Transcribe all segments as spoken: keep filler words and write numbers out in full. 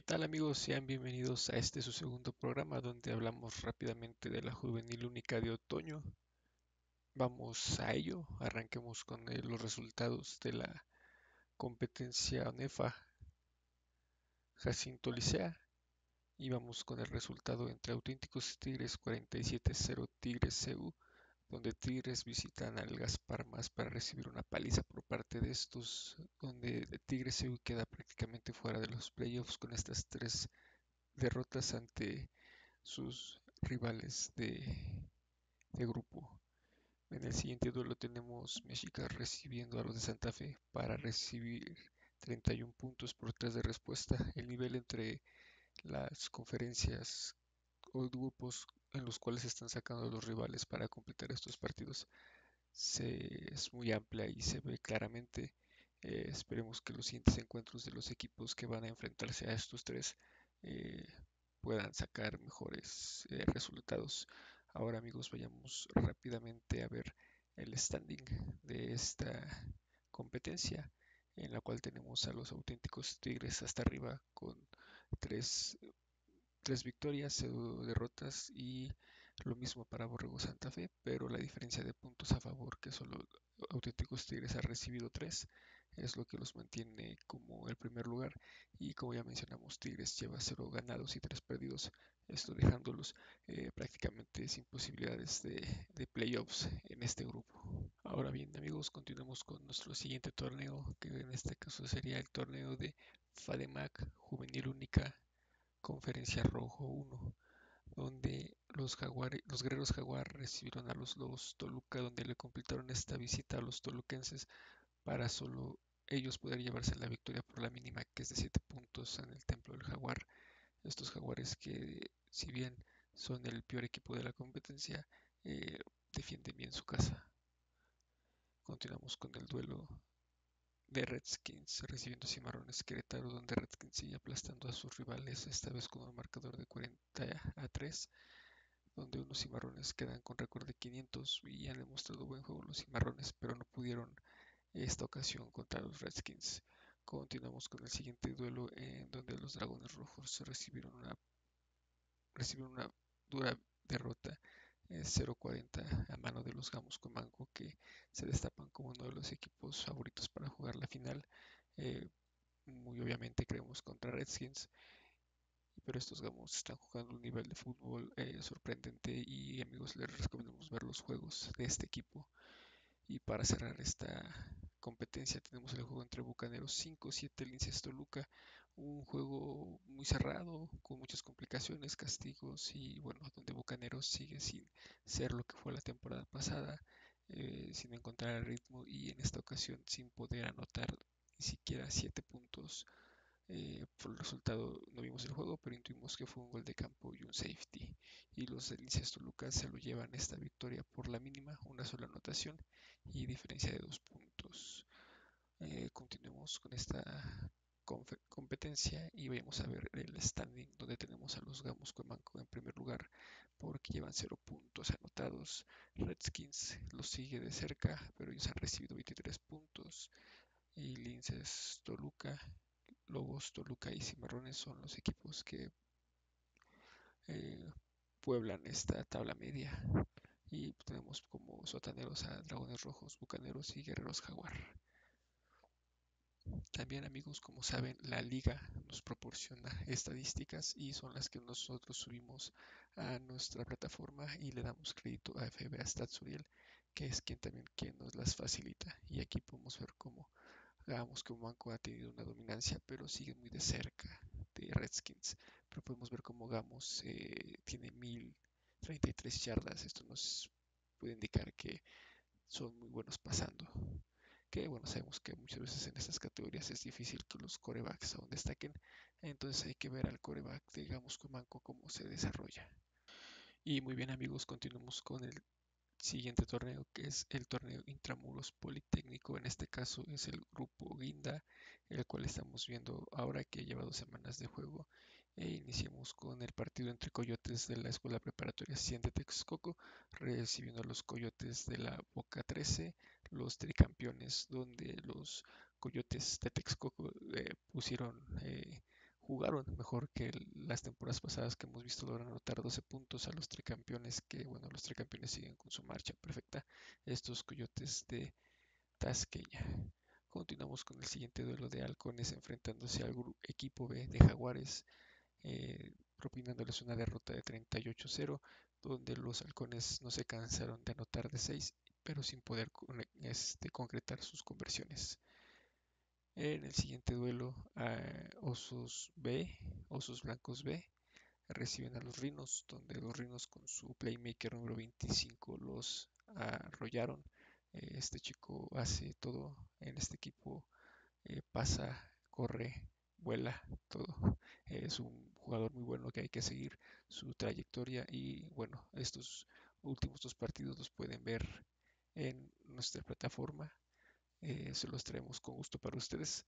tal amigos? Sean bienvenidos a este su segundo programa donde hablamos rápidamente de la Juvenil Única de Otoño. Vamos a ello, arranquemos con eh, los resultados de la competencia ONEFA Jacinto Licea y vamos con el resultado entre Auténticos Tigres cuarenta y siete cero Tigres C U, donde Tigres visitan al Gaspar Más para recibir una paliza por parte de estos, donde Tigres C U queda prácticamente fuera de los playoffs con estas tres derrotas ante sus rivales de, de grupo. En el siguiente duelo tenemos Mexicas recibiendo a los de Santa Fe para recibir treinta y uno puntos por tres de respuesta. El nivel entre las conferencias o grupos en los cuales se están sacando los rivales para completar estos partidos se, es muy amplia y se ve claramente. Eh, esperemos que los siguientes encuentros de los equipos que van a enfrentarse a estos tres eh, puedan sacar mejores eh, resultados. Ahora amigos, vayamos rápidamente a ver el standing de esta competencia en la cual tenemos a los auténticos Tigres hasta arriba con tres, tres victorias, cero derrotas y lo mismo para Borrego Santa Fe, pero la diferencia de puntos a favor que solo Auténticos Tigres ha recibido tres es lo que los mantiene como el primer lugar y como ya mencionamos Tigres lleva cero ganados y tres perdidos, esto dejándolos eh, prácticamente sin posibilidades de, de playoffs en este grupo. Ahora bien amigos, continuamos con nuestro siguiente torneo que en este caso sería el torneo de FADEMAC Juvenil Única Conferencia Rojo uno, donde los, jaguares, los guerreros jaguar recibieron a los lobos Toluca, donde le completaron esta visita a los toluquenses para solo ellos poder llevarse la victoria por la mínima, que es de siete puntos en el templo del jaguar. Estos jaguares que, si bien son el peor equipo de la competencia, eh, defienden bien su casa. Continuamos con el duelo de Redskins recibiendo Cimarrones Querétaro, donde Redskins sigue aplastando a sus rivales, esta vez con un marcador de cuarenta a tres, donde unos Cimarrones quedan con récord de quinientos y han demostrado buen juego los Cimarrones, pero no pudieron esta ocasión contra los Redskins. Continuamos con el siguiente duelo en donde los Dragones Rojos recibieron una, recibieron una dura derrota eh, cero cuarenta a mano de los Gamos Comanco, que se destapan como uno de los equipos favoritos para jugar la final. Eh, Muy obviamente creemos contra Redskins, pero estos Gamos están jugando un nivel de fútbol eh, sorprendente y amigos les recomendamos ver los juegos de este equipo. Y para cerrar esta competencia tenemos el juego entre Bucaneros cinco siete Linces Toluca, un juego muy cerrado, con muchas complicaciones, castigos y bueno, donde Bucaneros sigue sin ser lo que fue la temporada pasada, eh, sin encontrar el ritmo y en esta ocasión sin poder anotar ni siquiera siete puntos. Eh, por el resultado no vimos el juego, pero intuimos que fue un gol de campo y un safety. Y los del Incesto Lucas se lo llevan esta victoria por la mínima, una sola anotación y diferencia de dos puntos. Eh, continuemos con esta competencia y vamos a ver el standing donde tenemos a los Gamos Cuemanco en primer lugar porque llevan cero puntos anotados. Redskins los sigue de cerca, pero ellos han recibido veintitrés puntos. Y Linces Toluca, Lobos, Toluca y Cimarrones son los equipos que eh, pueblan esta tabla media. Y tenemos como sotaneros a Dragones Rojos, Bucaneros y Guerreros Jaguar. También amigos, como saben, la liga nos proporciona estadísticas y son las que nosotros subimos a nuestra plataforma y le damos crédito a F B A Stats Uriel, que es quien también quien nos las facilita. Y aquí podemos ver cómo Hagamos que un banco ha tenido una dominancia, pero sigue muy de cerca de Redskins. Pero podemos ver cómo Gamos eh, tiene mil treinta y tres yardas. Esto nos puede indicar que son muy buenos pasando. Que bueno, sabemos que muchas veces en estas categorías es difícil que los corebacks aún destaquen. Entonces hay que ver al coreback, digamos, con banco cómo se desarrolla. Y muy bien amigos, continuamos con el siguiente torneo que es el torneo Intramuros Politécnico. En este caso es el grupo Guinda, el cual estamos viendo ahora que lleva dos semanas de juego. E iniciamos con el partido entre Coyotes de la Escuela Preparatoria cien de Texcoco, recibiendo a los Coyotes de la Boca trece, los tricampeones, donde los Coyotes de Texcoco eh, pusieron, eh, jugaron mejor que el- las temporadas pasadas que hemos visto logran anotar doce puntos a los tricampeones, que bueno, los tricampeones siguen con su marcha perfecta, estos Coyotes de Tasqueña. Continuamos con el siguiente duelo de halcones enfrentándose al gru- equipo B de Jaguares, eh, propinándoles una derrota de treinta y ocho cero, donde los halcones no se cansaron de anotar de seis, pero sin poder con- este, concretar sus conversiones. En el siguiente duelo, eh, Osos B, Osos Blancos B, reciben a los Rhinos, donde los Rhinos con su playmaker número veinticinco los arrollaron. Eh, este chico hace todo en este equipo, eh, pasa, corre, vuela, todo. Eh, es un jugador muy bueno que hay que seguir su trayectoria y bueno, estos últimos dos partidos los pueden ver en nuestra plataforma. Eh, se los traemos con gusto para ustedes.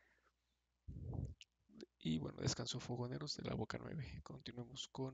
Y bueno, descanso fogoneros de la Boca nueve. Continuemos con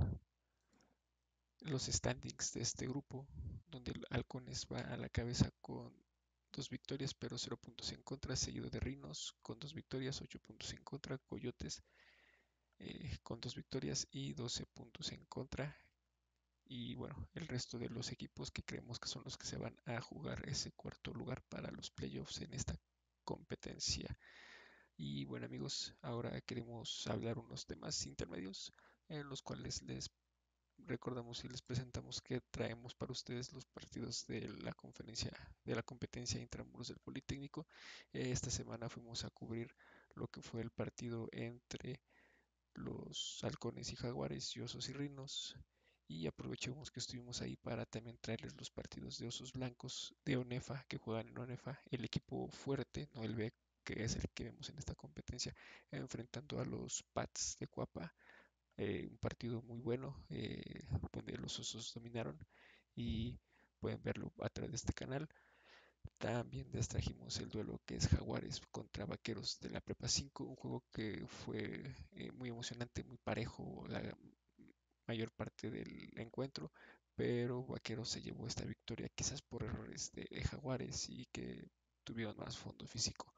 los standings de este grupo, donde el Halcones va a la cabeza con dos victorias, pero cero puntos en contra, seguido de Rhinos con dos victorias, ocho puntos en contra, Coyotes eh, con dos victorias y doce puntos en contra. Y bueno, el resto de los equipos que creemos que son los que se van a jugar ese cuarto lugar para los playoffs en esta competencia. Y bueno amigos, ahora queremos hablar unos temas intermedios en los cuales les recordamos y les presentamos que traemos para ustedes los partidos de la conferencia de la competencia intramuros del Politécnico. Eh, esta semana fuimos a cubrir lo que fue el partido entre los halcones y jaguares y osos y rinos. Y aprovechemos que estuvimos ahí para también traerles los partidos de osos blancos de ONEFA que juegan en ONEFA, el equipo fuerte, no el B, que es el que vemos en esta competencia, enfrentando a los Pats de Cuapa. Eh, un partido muy bueno, eh, donde los osos dominaron y pueden verlo a través de este canal. También les trajimos el duelo que es Jaguares contra Vaqueros de la Prepa cinco, un juego que fue eh, muy emocionante, muy parejo la mayor parte del encuentro, pero Vaqueros se llevó esta victoria quizás por errores de, de Jaguares y que tuvieron más fondo físico.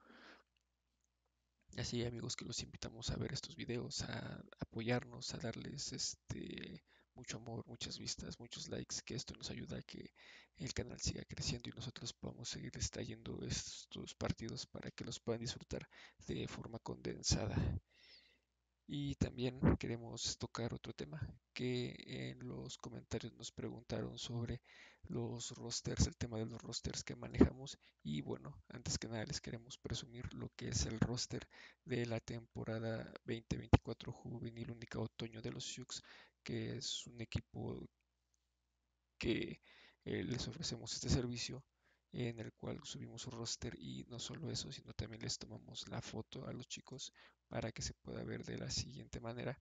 Así amigos que los invitamos a ver estos videos, a apoyarnos, a darles este mucho amor, muchas vistas, muchos likes, que esto nos ayuda a que el canal siga creciendo y nosotros podamos seguirles trayendo estos partidos para que los puedan disfrutar de forma condensada. Y también queremos tocar otro tema que en los comentarios nos preguntaron sobre los rosters, el tema de los rosters que manejamos. Y bueno, antes que nada les queremos presumir lo que es el roster de la temporada veinte veinticuatro juvenil única otoño de los Sioux, que es un equipo que eh, les ofrecemos este servicio en el cual subimos su roster y no solo eso, sino también les tomamos la foto a los chicos para que se pueda ver de la siguiente manera,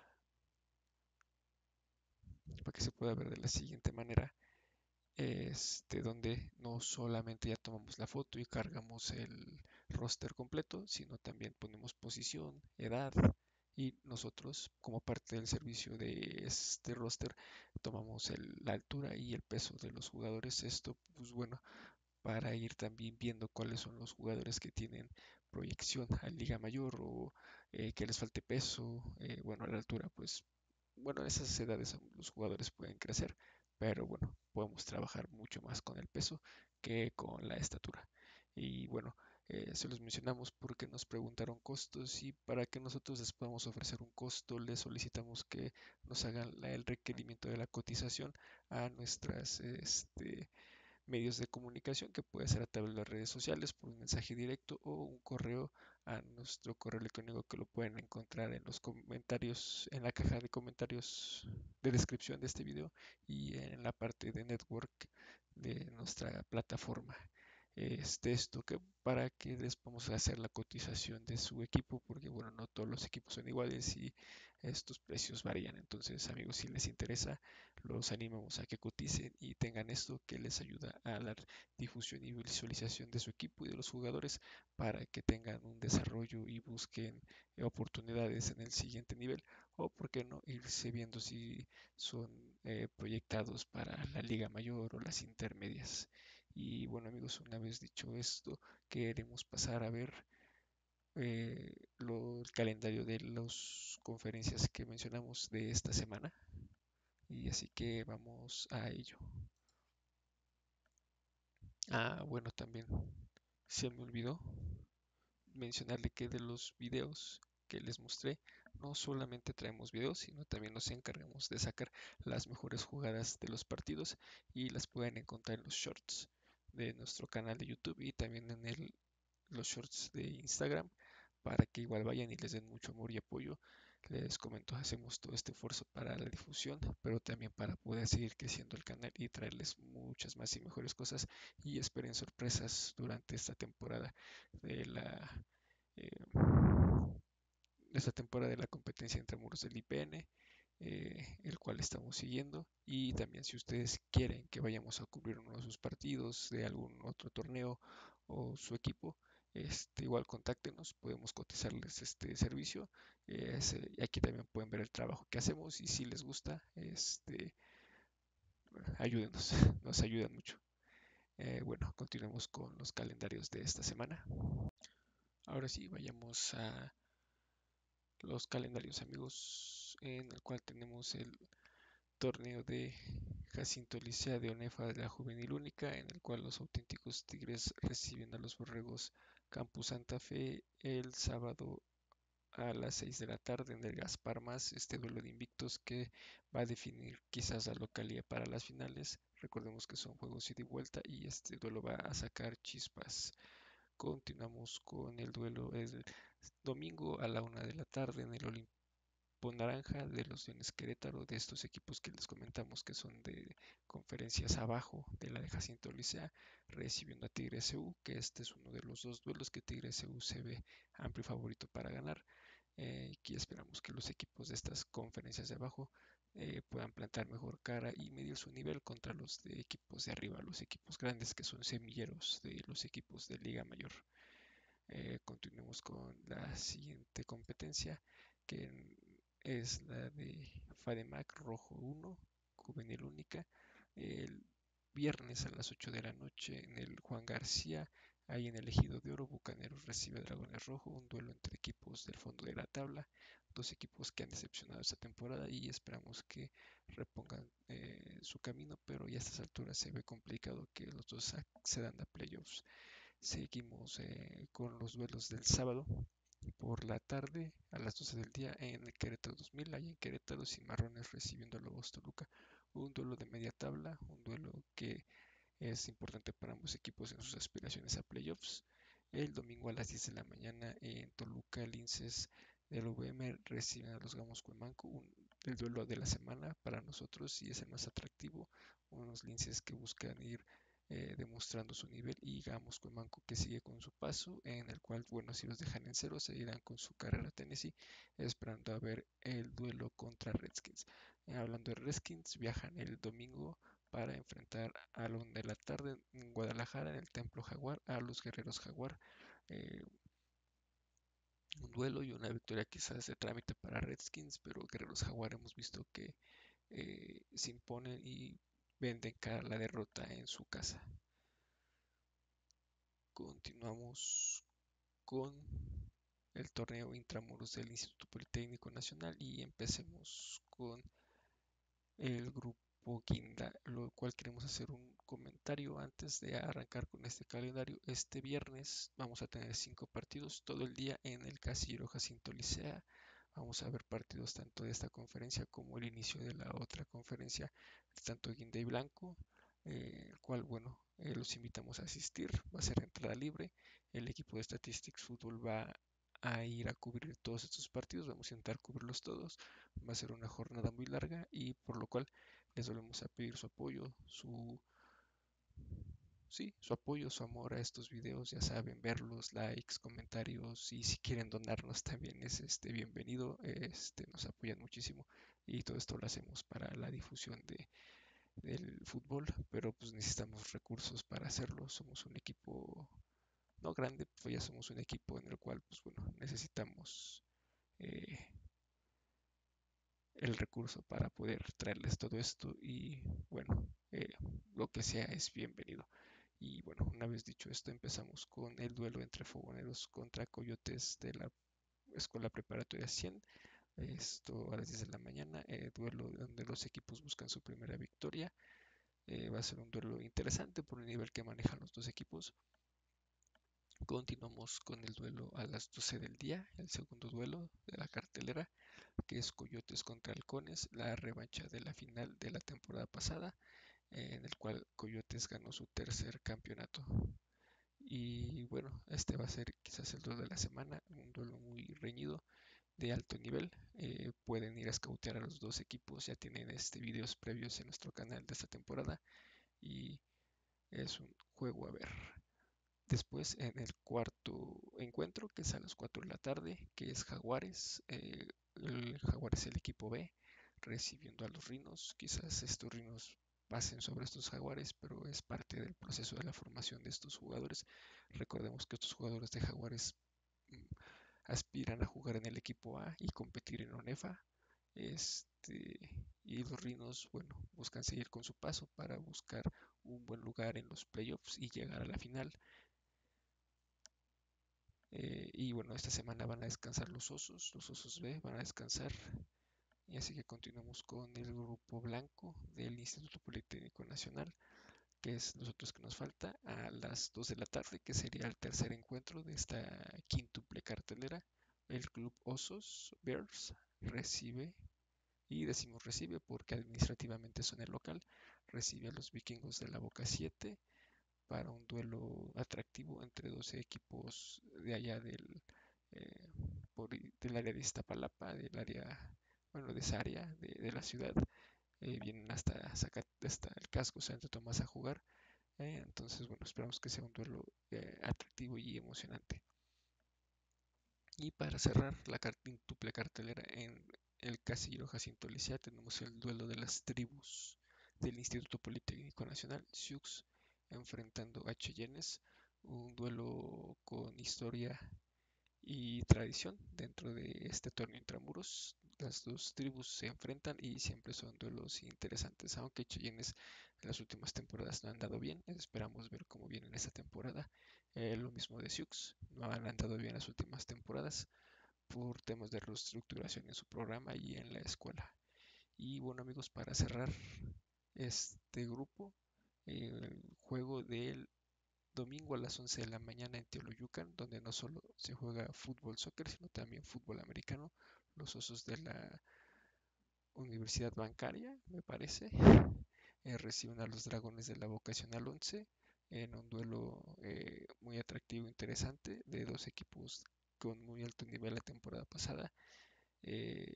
para que se pueda ver de la siguiente manera, este, donde no solamente ya tomamos la foto y cargamos el roster completo, sino también ponemos posición, edad y nosotros como parte del servicio de este roster tomamos el- la altura y el peso de los jugadores. Esto, pues bueno, para ir también viendo cuáles son los jugadores que tienen proyección a Liga Mayor o eh, que les falte peso, eh, bueno, a la altura, pues bueno, en esas edades los jugadores pueden crecer, pero bueno, podemos trabajar mucho más con el peso que con la estatura. Y bueno, eh, se los mencionamos porque nos preguntaron costos y para que nosotros les podamos ofrecer un costo, les solicitamos que nos hagan la- el requerimiento de la cotización a nuestras este, medios de comunicación, que puede ser a través de las redes sociales, por un mensaje directo o un correo a nuestro correo electrónico que lo pueden encontrar en los comentarios, en la caja de comentarios de descripción de este video y en la parte de network de nuestra plataforma. Este, esto que para que les podamos hacer la cotización de su equipo, porque bueno, no todos los equipos son iguales y estos precios varían. Entonces, amigos, si les interesa, los animamos a que coticen y tengan esto que les ayuda a la difusión y visualización de su equipo y de los jugadores para que tengan un desarrollo y busquen eh, oportunidades en el siguiente nivel o, por qué no, irse viendo si son eh, proyectados para la liga mayor o las intermedias. Y bueno amigos, una vez dicho esto, queremos pasar a ver eh, lo- el calendario de las conferencias que mencionamos de esta semana. Y así que vamos a ello. Ah, bueno, también se me olvidó mencionarle que de los videos que les mostré, no solamente traemos videos, sino también nos encargamos de sacar las mejores jugadas de los partidos y las pueden encontrar en los shorts de nuestro canal de YouTube y también en el, los shorts de Instagram para que igual vayan y les den mucho amor y apoyo. Les comento, hacemos todo este esfuerzo para la difusión, pero también para poder seguir creciendo el canal y traerles muchas más y mejores cosas y esperen sorpresas durante esta temporada de la eh, esta temporada de la competencia entre muros del I P N, eh, el cual estamos siguiendo. Y también si ustedes quieren que vayamos a cubrir uno de sus partidos de algún otro torneo o su equipo, este, igual contáctenos, podemos cotizarles este servicio. Eh, ese- y aquí también pueden ver el trabajo que hacemos y si les gusta, este, ayúdenos, nos ayudan mucho. Eh, bueno, continuemos con los calendarios de esta semana. Ahora sí, vayamos a los calendarios, amigos, en el cual tenemos el torneo de Jacinto Licea de Onefa de la Juvenil Única, en el cual los auténticos Tigres reciben a los Borregos Campus Santa Fe el sábado a las seis de la tarde en el Gaspar Más, este duelo de invictos que va a definir quizás la localía para las finales. Recordemos que son juegos ida y vuelta y este duelo va a sacar chispas. Continuamos con el duelo el domingo a la una de la tarde en el Olimpo Naranja de los Leones Querétaro, de estos equipos que les comentamos que son de conferencias abajo de la de Jacinto Licea, recibiendo a Tigre S U, que este es uno de los dos duelos que Tigre S U se ve amplio favorito para ganar. Eh, aquí esperamos que los equipos de estas conferencias de abajo eh, puedan plantar mejor cara y medir su nivel contra los de equipos de arriba, los equipos grandes que son semilleros de los equipos de Liga Mayor. Eh, continuemos con la siguiente competencia, que es la de FADEMAC Rojo uno, Juvenil Única, el viernes a las ocho de la noche en el Juan García, ahí en el Ejido de Oro. Bucaneros recibe a Dragones Rojo, un duelo entre equipos del fondo de la tabla, dos equipos que han decepcionado esta temporada y esperamos que repongan eh, su camino, pero ya a estas alturas se ve complicado que los dos accedan a playoffs. Seguimos eh, con los duelos del sábado por la tarde a las doce del día en el Querétaro dos mil, ahí en Querétaro, Cimarrones recibiendo a Lobos Toluca, un duelo de media tabla, un duelo que es importante para ambos equipos en sus aspiraciones a playoffs. El domingo a las diez de la mañana en Toluca, Linces del U V M reciben a los Gamos Cuemanco, un, el duelo de la semana para nosotros y es el más atractivo. Unos Linces que buscan ir eh, demostrando su nivel y Gamos Cuemanco que sigue con su paso, en el cual, bueno, si los dejan en cero, seguirán con su carrera a Tennessee, esperando a ver el duelo contra Redskins. Eh, hablando de Redskins, viajan el domingo para enfrentar a la una de la tarde en Guadalajara, en el Templo Jaguar, a los Guerreros Jaguar. Eh, un duelo y una victoria quizás de trámite para Redskins, pero Guerreros Jaguar hemos visto que eh, se imponen y venden cara la derrota en su casa. Continuamos con el torneo Intramuros del Instituto Politécnico Nacional y empecemos con el grupo Guinda, lo cual queremos hacer un comentario antes de arrancar con este calendario. Este viernes vamos a tener cinco partidos todo el día en el Casillero Jacinto Licea. Vamos a ver partidos tanto de esta conferencia como el inicio de la otra conferencia, tanto Guinda y Blanco, eh, el cual, bueno, eh, los invitamos a asistir. Va a ser entrada libre. El equipo de Statistics Football va a ir a cubrir todos estos partidos. Vamos a intentar cubrirlos todos. Va a ser una jornada muy larga y por lo cual les volvemos a pedir su apoyo, su, sí, su apoyo, su amor a estos videos. Ya saben, verlos, likes, comentarios y si quieren donarnos también es este bienvenido. Este, nos apoyan muchísimo y todo esto lo hacemos para la difusión de, del fútbol, pero pues necesitamos recursos para hacerlo. Somos un equipo no grande, pues ya somos un equipo en el cual pues bueno, necesitamos eh, el recurso para poder traerles todo esto y bueno, eh, lo que sea es bienvenido. Y bueno, una vez dicho esto, empezamos con el duelo entre Fogoneros contra Coyotes de la Escuela Preparatoria cien. Esto a las diez de la mañana, eh, duelo donde los equipos buscan su primera victoria. Eh, va a ser un duelo interesante por el nivel que manejan los dos equipos. Continuamos con el duelo a las doce del día, el segundo duelo de la cartelera, que es Coyotes contra Halcones, la revancha de la final de la temporada pasada, eh, en el cual Coyotes ganó su tercer campeonato. Y bueno, este va a ser quizás el duelo de la semana, un duelo muy reñido, de alto nivel. Eh, pueden ir a scoutear a los dos equipos, ya tienen este videos previos en nuestro canal de esta temporada y es un juego a ver. Después en el cuarto encuentro, que es a las cuatro de la tarde, que es Jaguares. Eh, el Jaguares es el equipo B, recibiendo a los Rhinos. Quizás estos Rhinos pasen sobre estos Jaguares, pero es parte del proceso de la formación de estos jugadores. Recordemos que estos jugadores de Jaguares mm, aspiran a jugar en el equipo A y competir en ONEFA. Este, y los Rhinos, bueno, buscan seguir con su paso para buscar un buen lugar en los playoffs y llegar a la final. Eh, y bueno, esta semana van a descansar los Osos, los Osos B van a descansar. Y así que continuamos con el grupo blanco del Instituto Politécnico Nacional, que es los otros que nos falta, a las dos de la tarde, que sería el tercer encuentro de esta quíntuple cartelera. El club Osos Bears recibe, y decimos recibe porque administrativamente son el local, recibe a los vikingos de la Boca siete para un duelo atractivo entre doce equipos de allá del, eh, por, del área de Iztapalapa, del área, bueno, de esa área de, de la ciudad. Eh, vienen hasta, hasta el casco Santo Tomás a jugar. Eh, entonces, bueno, esperamos que sea un duelo eh, atractivo y emocionante. Y para cerrar la quíntuple cartelera en el Casillero Jacinto Licea tenemos el duelo de las tribus del Instituto Politécnico Nacional, SIUX, enfrentando a Cheyennes, un duelo con historia y tradición dentro de este torneo intramuros. Las dos tribus se enfrentan y siempre son duelos interesantes, aunque Cheyennes en las últimas temporadas no han dado bien. Esperamos ver cómo viene en esta temporada. Eh, lo mismo de Sioux, no han andado bien las últimas temporadas por temas de reestructuración en su programa y en la escuela. Y bueno amigos, para cerrar este grupo, el juego del domingo a las once de la mañana en Teoloyucan, donde no solo se juega fútbol soccer, sino también fútbol americano. Los Osos de la Universidad Bancaria, me parece, eh, reciben a los Dragones de la Vocacional once en un duelo eh, muy atractivo e interesante de dos equipos con muy alto nivel la temporada pasada. Eh,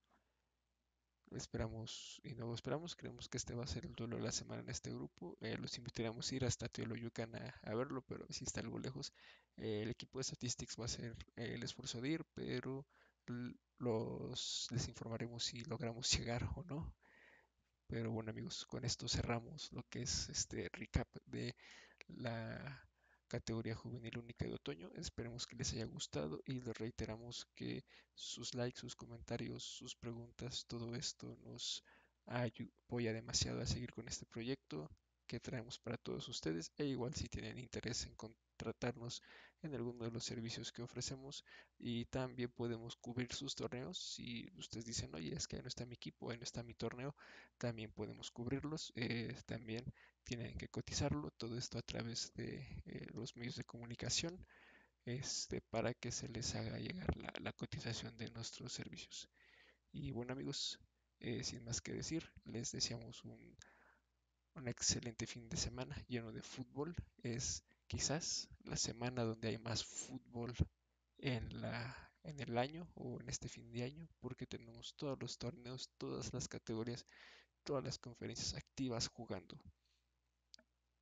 Esperamos y no esperamos, creemos que este va a ser el duelo de la semana en este grupo. Eh, los invitaremos a ir hasta Teoloyucan a, a verlo, pero si está algo lejos. Eh, el equipo de Statistics va a hacer eh, el esfuerzo de ir, pero los les informaremos si logramos llegar o no. Pero bueno amigos, con esto cerramos lo que es este recap de la categoría juvenil única de otoño. Esperemos que les haya gustado y les reiteramos que sus likes, sus comentarios, sus preguntas, todo esto nos apoya demasiado a seguir con este proyecto que traemos para todos ustedes. E igual si tienen interés en contratarnos en alguno de los servicios que ofrecemos y también podemos cubrir sus torneos. Si ustedes dicen, oye, es que ahí no está mi equipo, ahí no está mi torneo, también podemos cubrirlos. Eh, también tienen que cotizarlo, todo esto a través de eh, los medios de comunicación, este, para que se les haga llegar la, la cotización de nuestros servicios. Y bueno amigos, eh, sin más que decir, les deseamos un, un excelente fin de semana lleno de fútbol. Es quizás la semana donde hay más fútbol en la, en el año o en este fin de año, porque tenemos todos los torneos, todas las categorías, todas las conferencias activas jugando.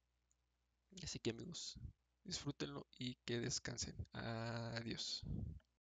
Así que amigos, disfrútenlo y que descansen. Adiós.